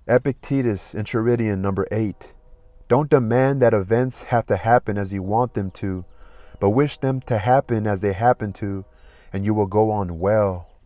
Epictetus, ENCHIRIDIon number 8. Don't demand that events have to happen as you want them to, but wish them to happen as they happen to, and you will go on well.